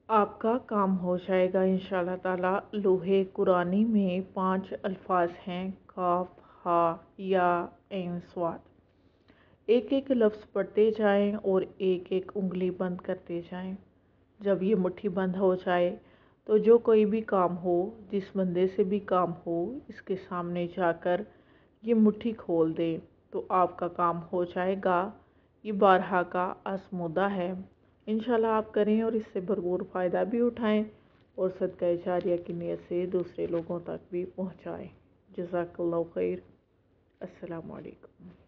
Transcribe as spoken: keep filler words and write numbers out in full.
आपका काम हो जाएगा इंशाल्लाह ताला। लोहे कुरानी में पांच अल्फाज हैं, काफ, हा, या, ऐन, स्वाद। एक एक लफ्ज़ पढ़ते जाएं और एक एक उंगली बंद करते जाएं। जब ये मुट्ठी बंद हो जाए तो जो कोई भी काम हो, जिस बंदे से भी काम हो, इसके सामने जाकर ये मुट्ठी खोल दें तो आपका काम हो जाएगा। ये बारहा का आज़मूदा है। इंशाल्लाह आप करें और इससे भरपूर फ़ायदा भी उठाएं और सदका जारिया की नीयत से दूसरे लोगों तक भी पहुँचाएँ। जज़ाकल्लाहु खैर। अस्सलामु अलैकुम।